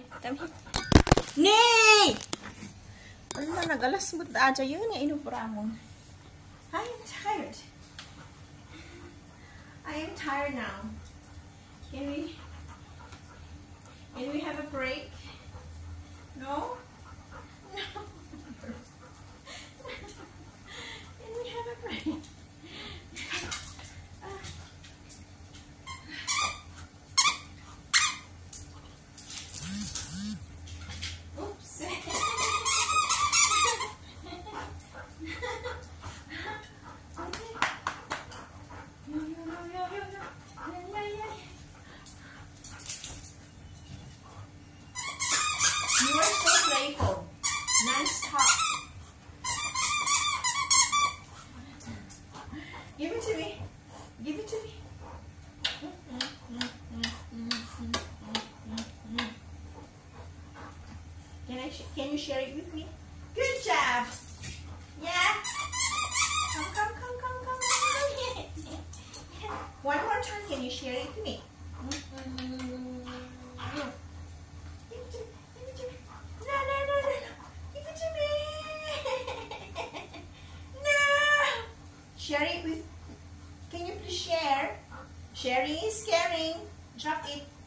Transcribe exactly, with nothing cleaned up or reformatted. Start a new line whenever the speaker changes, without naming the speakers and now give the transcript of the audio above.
Come here. Nee! Ano na, nagalas mo aja yun nga inubra mo. I am tired. I am tired now. Can we, can we have a break? No? No. Can we have a break? You are so playful. Non-stop. Give it to me. Give it to me. Can I? Can you share it with me? Good job. Yeah. Come, come, come, come, come, come. One more time. Can you share it with me? Share it with, can you please share? Sharing is caring. Drop it.